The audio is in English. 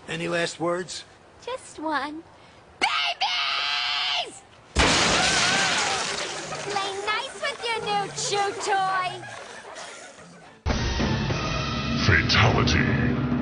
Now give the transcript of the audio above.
Any last words? Just one. Babies! Play nice with your new chew toy! Fatality.